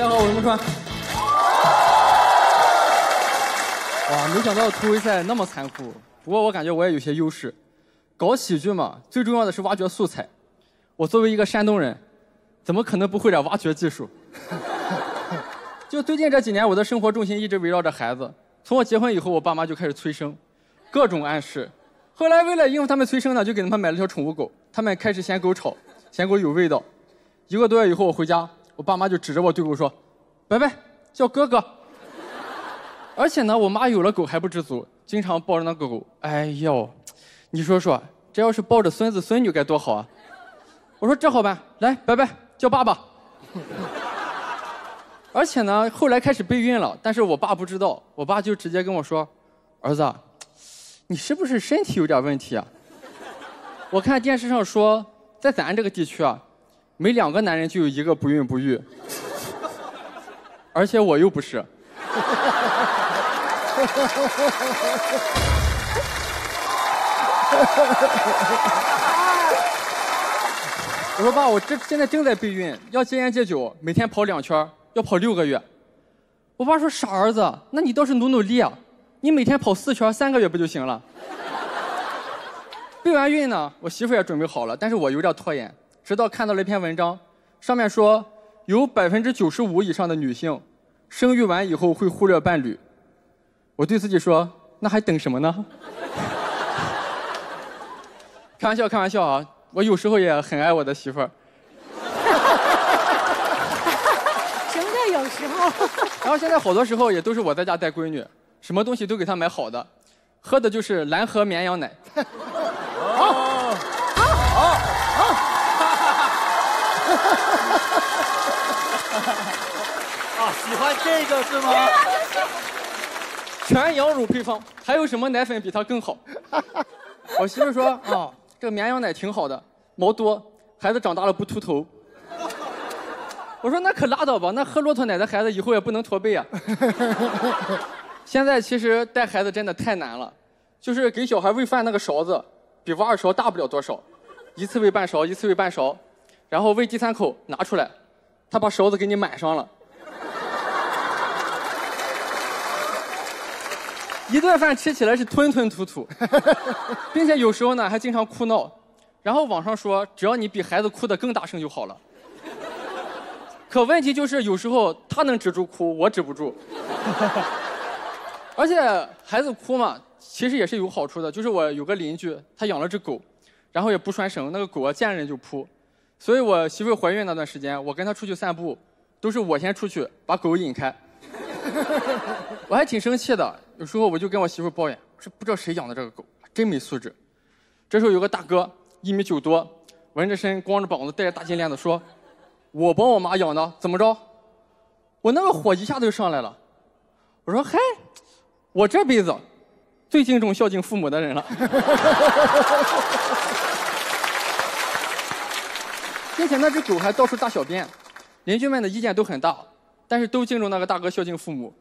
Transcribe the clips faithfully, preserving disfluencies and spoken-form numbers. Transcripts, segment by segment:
家好，我是木川。哇，没想到突围赛那么残酷，不过我感觉我也有些优势。搞喜剧嘛，最重要的是挖掘素材。我作为一个山东人，怎么可能不会点挖掘技术？就最近这几年，我的生活重心一直围绕着孩子。从我结婚以后，我爸妈就开始催生，各种暗示。后来为了应付他们催生呢，就给他们买了条宠物狗。他们开始嫌狗吵，嫌狗有味道。一个多月以后，我回家，我爸妈就指着我对狗说：“拜拜，叫哥哥。”而且呢，我妈有了狗还不知足，经常抱着那个狗。哎呦，你说说，这要是抱着孙子孙女该多好啊！我说这好办，来，拜拜，叫爸爸。而且呢，后来开始备孕了，但是我爸不知道，我爸就直接跟我说：“儿子，你是不是身体有点问题啊？我看电视上说，在咱这个地区啊，每两个男人就有一个不孕不育，而且我又不是。”我说爸，我这现在正在备孕，要戒烟戒酒，每天跑两圈，要跑六个月。我爸说傻儿子，那你倒是努努力啊，你每天跑四圈，三个月不就行了？备完孕呢，我媳妇也准备好了，但是我有点拖延，直到看到了一篇文章，上面说有百分之九十五以上的女性，生育完以后会忽略伴侣。我对自己说，那还等什么呢？开玩笑，开玩笑啊！我有时候也很爱我的媳妇儿。 什么叫有时候？ 然后现在好多时候也都是我在家带闺女，什么东西都给她买好的，喝的就是蓝河绵羊奶。好，好，好， 啊，喜欢这个是吗？ 全羊乳配方，还有什么奶粉比它更好？我媳妇说啊，这个绵羊奶挺好的，毛多，孩子长大了不秃头。我说那可拉倒吧，那喝骆驼奶的孩子以后也不能驼背啊。现在其实带孩子真的太难了，就是给小孩喂饭那个勺子，比挖耳勺大不了多少，一次喂半勺，一次喂半勺，然后喂第三口拿出来，他把勺子给你满上了。一顿饭吃起来是吞吞吐吐，并且有时候呢还经常哭闹，然后网上说只要你比孩子哭得更大声就好了。可问题就是有时候他能止住哭，我止不住。而且孩子哭嘛，其实也是有好处的，就是我有个邻居，他养了只狗，然后也不拴绳，那个狗啊见人就扑，所以我媳妇怀孕那段时间，我跟她出去散步，都是我先出去把狗引开。我还挺生气的，有时候我就跟我媳妇抱怨，我说不知道谁养的这个狗，真没素质。这时候有个大哥，一米九多，纹着身，光着膀子，戴着大金链子，说：“我帮我妈养的，怎么着？”我那个火一下子就上来了。我说：“嗨，我这辈子最敬重孝敬父母的人了。”并且那只狗还到处大小便，邻居们的意见都很大，但是都敬重那个大哥孝敬父母。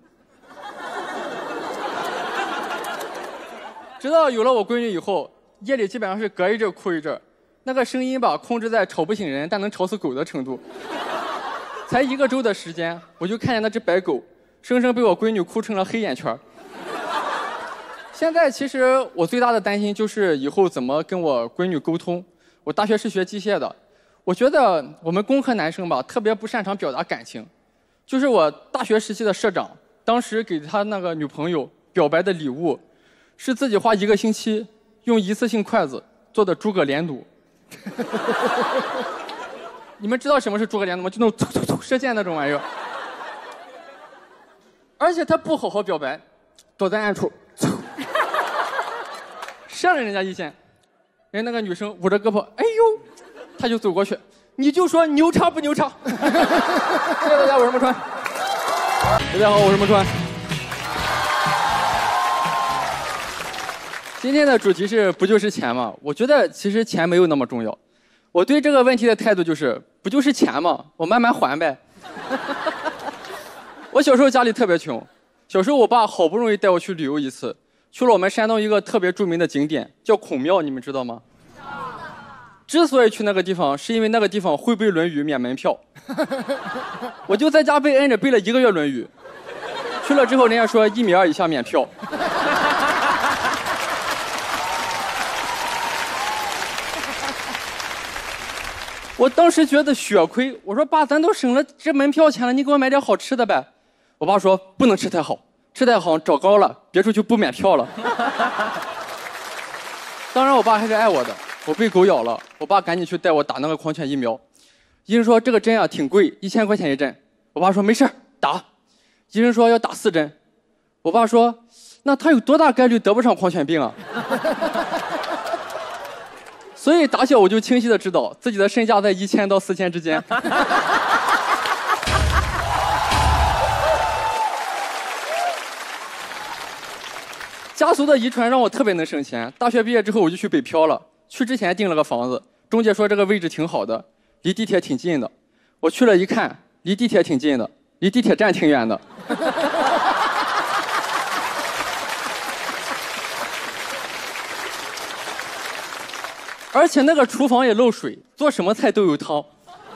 直到有了我闺女以后，夜里基本上是隔一阵哭一阵，那个声音吧控制在吵不醒人但能吵死狗的程度。才一个周的时间，我就看见那只白狗生生被我闺女哭成了黑眼圈。现在其实我最大的担心就是以后怎么跟我闺女沟通。我大学是学机械的，我觉得我们工科男生吧特别不擅长表达感情。就是我大学时期的社长，当时给他那个女朋友表白的礼物，是自己花一个星期用一次性筷子做的诸葛连弩。你们知道什么是诸葛连弩吗？就那种突突突射箭那种玩意儿。而且他不好好表白，躲在暗处，射了人家一箭，人那个女生捂着胳膊，哎呦，他就走过去，你就说牛叉不牛叉？谢谢大家，我是木川。大家好，我是木川。今天的主题是不就是钱吗？我觉得其实钱没有那么重要。我对这个问题的态度就是，不就是钱吗？我慢慢还呗。我小时候家里特别穷，小时候我爸好不容易带我去旅游一次，去了我们山东一个特别著名的景点，叫孔庙，你们知道吗？ 之所以去那个地方，是因为那个地方会背《论语》免门票。我就在家被摁着背了一个月《论语》，去了之后人家说一米二以下免票。我当时觉得血亏，我说爸，咱都省了这门票钱了，你给我买点好吃的呗。我爸说不能吃太好，吃太好长高了，别处就不免票了。当然我爸还是爱我的，我被狗咬了，我爸赶紧去带我打那个狂犬疫苗。医生说这个针啊挺贵，一千块钱一针。我爸说没事打。医生说要打四针。我爸说那他有多大概率得不上狂犬病啊？所以打小我就清晰的知道自己的身价在一千到四千之间。家族的遗传让我特别能省钱。大学毕业之后我就去北漂了，去之前订了个房子，中介说这个位置挺好的，离地铁挺近的。我去了一看，离地铁挺近的，离地铁站挺远的。而且那个厨房也漏水，做什么菜都有汤。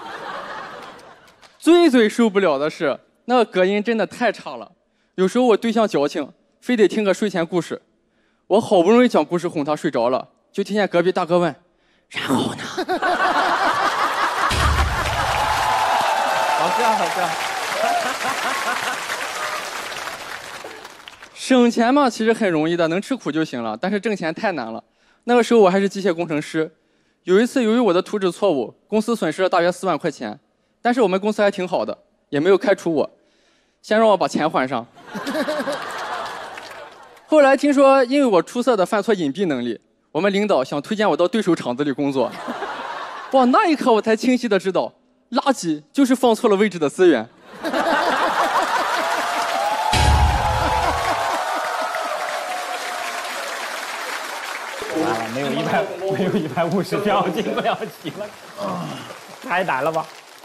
最最受不了的是，那个隔音真的太差了。有时候我对象矫情，非得听个睡前故事，我好不容易讲故事哄他睡着了，就听见隔壁大哥问：“然后呢？” 好笑，好笑。 省钱嘛，其实很容易的，能吃苦就行了。但是挣钱太难了。那个时候我还是机械工程师，有一次由于我的图纸错误，公司损失了大约四万块钱。但是我们公司还挺好的，也没有开除我，先让我把钱还上。后来听说因为我出色的犯错隐蔽能力，我们领导想推荐我到对手厂子里工作。哇，那一刻我才清晰的知道，垃圾就是放错了位置的资源。 没有一百，没有一百五十票进不了题了，太难了吧？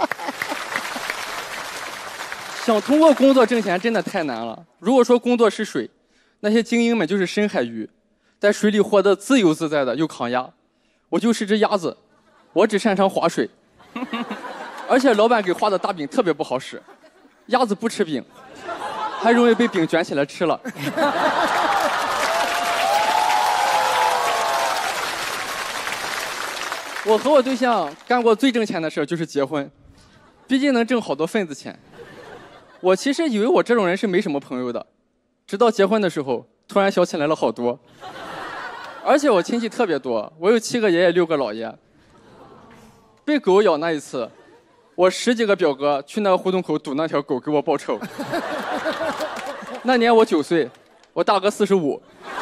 想通过工作挣钱真的太难了。如果说工作是水，那些精英们就是深海鱼，在水里活得自由自在的又抗压。我就是只鸭子，我只擅长划水，而且老板给画的大饼特别不好使，鸭子不吃饼，还容易被饼卷起来吃了。我和我对象干过最挣钱的事就是结婚，毕竟能挣好多份子钱。我其实以为我这种人是没什么朋友的，直到结婚的时候，突然想起来了好多。而且我亲戚特别多，我有七个爷爷六个姥爷。被狗咬那一次，我十几个表哥去那个胡同口堵那条狗给我报仇。那年我九岁，我大哥四十五。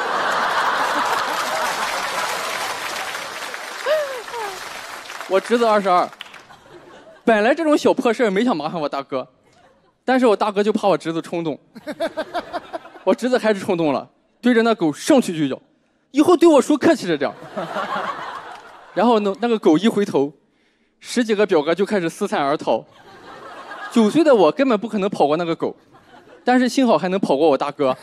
我侄子二十二，本来这种小破事没想麻烦我大哥，但是我大哥就怕我侄子冲动，我侄子还是冲动了，对着那狗上去就咬，以后对我说客气着点。然后呢，那个狗一回头，十几个表哥就开始四散而逃。九岁的我根本不可能跑过那个狗，但是幸好还能跑过我大哥。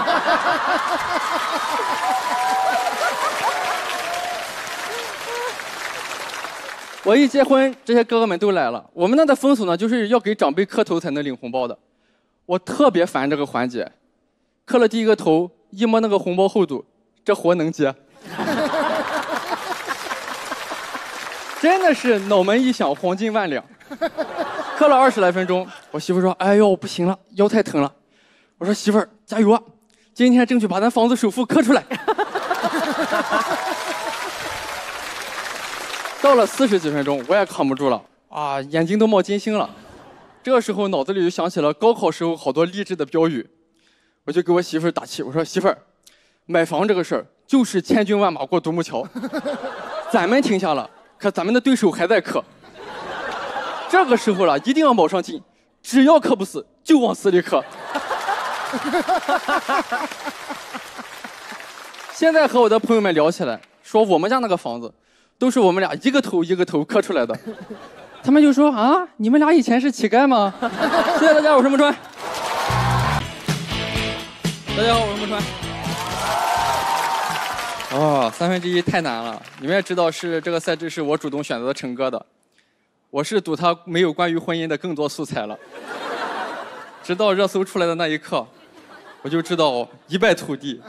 我一结婚，这些哥哥们都来了。我们那的风俗呢，就是要给长辈磕头才能领红包的。我特别烦这个环节，磕了第一个头，一摸那个红包厚度，这活能接。真的是脑门一响，黄金万两。磕了二十来分钟，我媳妇说：“哎呦，不行了，腰太疼了。”我说：“媳妇儿，加油啊！今天争取把咱房子首付磕出来。”到了四十几分钟，我也扛不住了啊，眼睛都冒金星了。这个时候脑子里就想起了高考时候好多励志的标语，我就给我媳妇儿打气，我说：“媳妇儿，买房这个事儿就是千军万马过独木桥，咱们停下了，可咱们的对手还在磕。这个时候了，一定要卯上劲，只要磕不死，就往死里磕。”现在和我的朋友们聊起来，说我们家那个房子都是我们俩一个头一个头磕出来的。他们就说：“啊，你们俩以前是乞丐吗？”谢谢大家，我是木川。大家好，我是木川。 哦，三分之一太难了。你们也知道，是这个赛制是我主动选择的陈哥的，我是赌他没有关于婚姻的更多素材了。直到热搜出来的那一刻，我就知道一败涂地。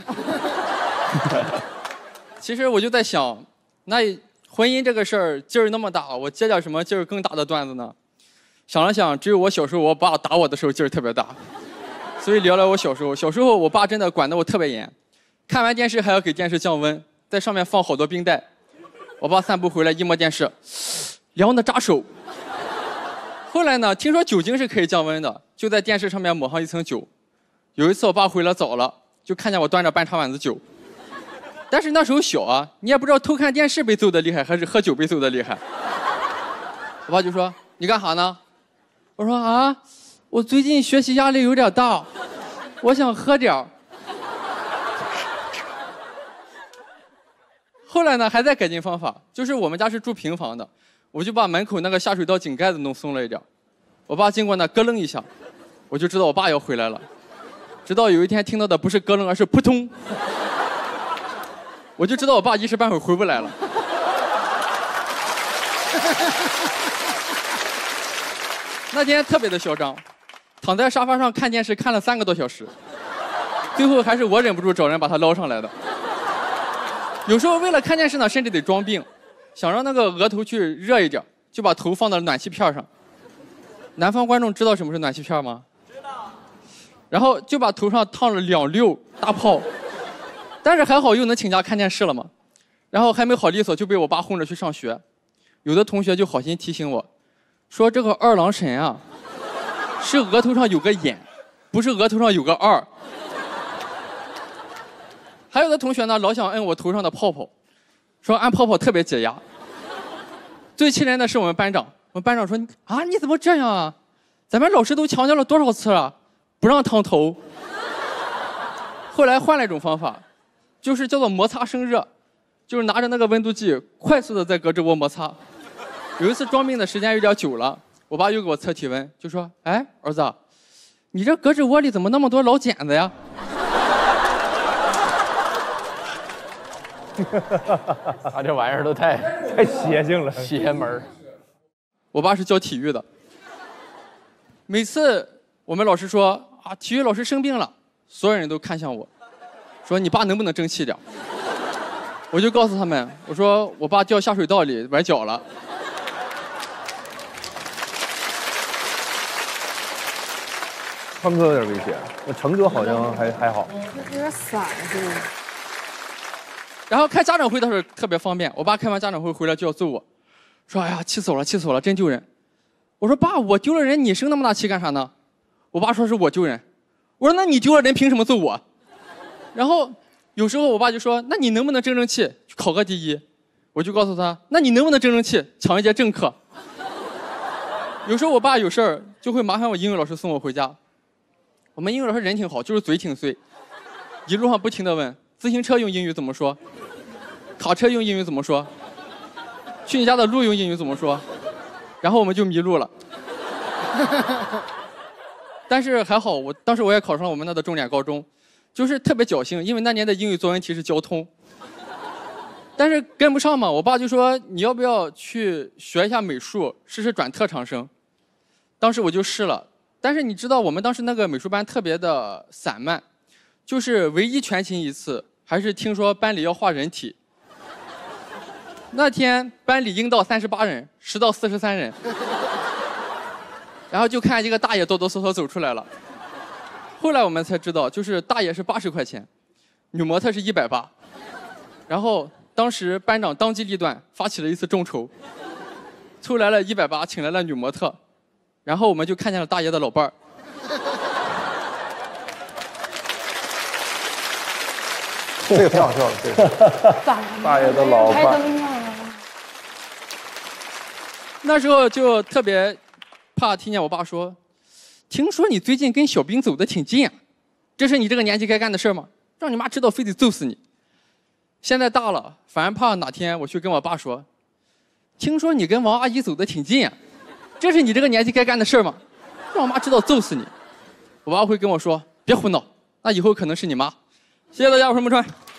其实我就在想，那婚姻这个事儿劲儿那么大，我接点什么劲儿更大的段子呢？想了想，只有我小时候我爸打我的时候劲儿特别大，所以聊聊我小时候。小时候我爸真的管得我特别严。看完电视还要给电视降温，在上面放好多冰袋。我爸散步回来一摸电视，凉的扎手。后来呢，听说酒精是可以降温的，就在电视上面抹上一层酒。有一次我爸回来早了，就看见我端着半茶碗子酒。但是那时候小啊，你也不知道偷看电视被揍的厉害，还是喝酒被揍的厉害。我爸就说：“你干啥呢？”我说：“啊，我最近学习压力有点大，我想喝点儿。”后来呢，还在改进方法，就是我们家是住平房的，我就把门口那个下水道井盖子弄松了一点。我爸经过那咯楞一下，我就知道我爸要回来了。直到有一天听到的不是咯楞，而是扑通，我就知道我爸一时半会儿回不来了。那天特别的嚣张，躺在沙发上看电视看了三个多小时，最后还是我忍不住找人把他捞上来的。有时候为了看电视呢，甚至得装病，想让那个额头去热一点，就把头放到暖气片上。南方观众知道什么是暖气片吗？知道。然后就把头上烫了两溜大泡，但是还好又能请假看电视了嘛。然后还没好利索就被我爸轰着去上学。有的同学就好心提醒我，说这个二郎神啊，是额头上有个眼，不是额头上有个二。还有的同学呢，老想摁我头上的泡泡，说按泡泡特别解压。最气人的是我们班长，我们班长说啊，你怎么这样啊？咱们老师都强调了多少次了，不让烫头。后来换了一种方法，就是叫做摩擦生热，就是拿着那个温度计快速的在胳肢窝摩擦。有一次装病的时间有点久了，我爸又给我测体温，就说：“哎，儿子，你这胳肢窝里怎么那么多老茧子呀？” 他这玩意儿都太太邪性了， 邪门。 我爸是教体育的，每次我们老师说啊，体育老师生病了，所有人都看向我，说你爸能不能争气点？我就告诉他们，我说我爸掉下水道里崴脚了。 川哥有点危险，那成哥好像还还好， 有点散是吗？ 然后开家长会的时候特别方便，我爸开完家长会回来就要揍我，说哎呀气死我了，气死我了，真丢人。我说爸，我丢了人，你生那么大气干啥呢？我爸说是我丢人。我说那你丢了人，凭什么揍我？然后有时候我爸就说，那你能不能争争气，考个第一？我就告诉他，那你能不能争争气，抢一节正课？有时候我爸有事儿就会麻烦我英语老师送我回家。我们英语老师人挺好，就是嘴挺碎，一路上不停地问自行车用英语怎么说，卡车用英语怎么说，去你家的路用英语怎么说，然后我们就迷路了。但是还好，我当时我也考上了我们那的重点高中，就是特别侥幸，因为那年的英语作文题是交通，但是跟不上嘛，我爸就说你要不要去学一下美术，试试转特长生。当时我就试了，但是你知道我们当时那个美术班特别的散漫，就是唯一全勤一次，还是听说班里要画人体。那天班里应到三十八人，实到四十三人，然后就看一个大爷哆哆嗦嗦走出来了。后来我们才知道，就是大爷是八十块钱，女模特是一百八。然后当时班长当机立断，发起了一次众筹，凑来了一百八，请来了女模特，然后我们就看见了大爷的老伴儿。 这个挺好笑的，这个大爷的老伴。 那时候就特别怕听见我爸说，听说你最近跟小兵走得挺近啊，这是你这个年纪该干的事吗？让你妈知道非得揍死你。现在大了，反而怕哪天我去跟我爸说，听说你跟王阿姨走得挺近啊，这是你这个年纪该干的事吗？让我妈知道揍死你。我爸会跟我说，别胡闹，那以后可能是你妈。谢谢大家，我是木川。